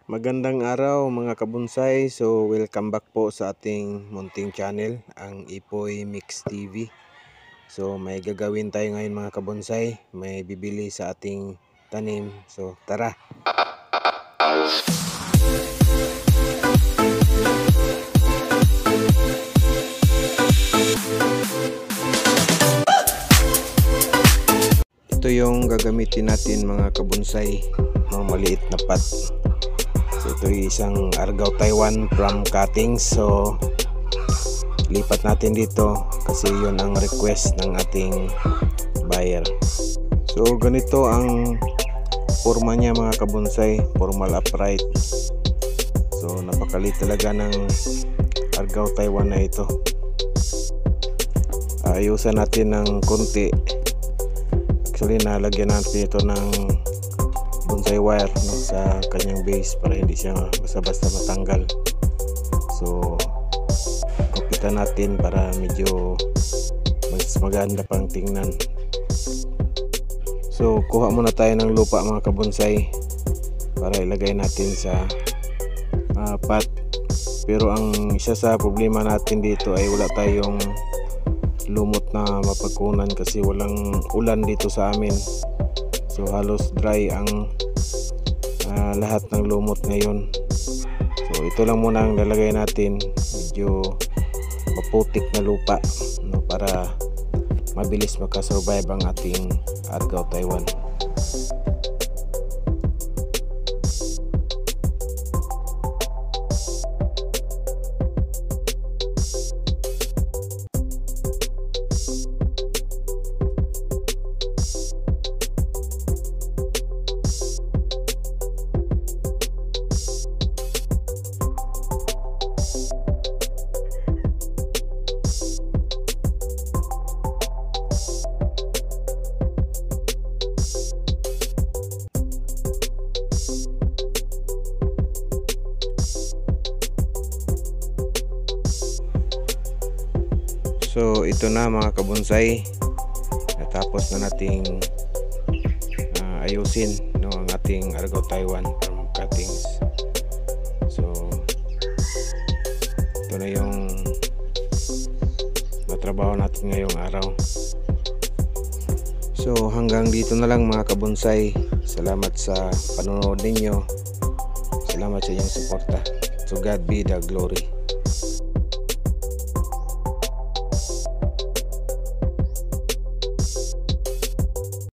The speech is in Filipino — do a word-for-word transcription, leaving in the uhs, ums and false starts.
Magandang araw mga kabonsai. So welcome back po sa ating munting channel, ang Ipoy Mix T V. So may gagawin tayo ngayon mga kabonsai. May bibili sa ating tanim. So tara. Ito yung gagamitin natin mga kabonsai, mga maliit na pot. So ito yung isang Argao Taiwan from cuttings. So lipat natin dito kasi yun ang request ng ating buyer. So ganito ang forma niya mga kabonsai, formal upright. So napakalit talaga ng Argao Taiwan na ito. Ayusan natin ng konti. Actually nalagyan natin ito ng bonsai wire, no, sa kanyang base para hindi siya basta-basta matanggal. So kupitan natin para medyo mas maganda pang tingnan. So kuha muna tayo ng lupa mga kabonsai para ilagay natin sa uh, pot. Pero ang isa sa problema natin dito ay wala tayong lumot na mapagkunan kasi walang ulan dito sa amin. So halos dry ang uh, lahat ng lumot ngayon. So ito lang muna ang lalagay natin, medyo maputik na lupa, no, para mabilis makasurvive ang ating Argao Taiwan. So ito na mga kabonsai, natapos na nating uh, ayusin, no, ang ating Argao Taiwan from cuttings. So ito na yung matrabaho natin ngayong araw. So hanggang dito na lang mga kabonsai. Salamat sa panonood ninyo. Salamat sa inyong suporta. To God be the glory.